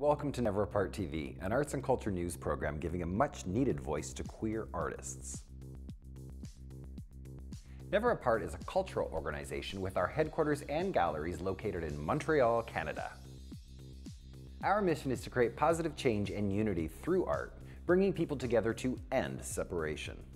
Welcome to Never Apart TV, an arts and culture news program giving a much-needed voice to queer artists. Never Apart is a cultural organization with our headquarters and galleries located in Montreal, Canada. Our mission is to create positive change and unity through art, bringing people together to end separation.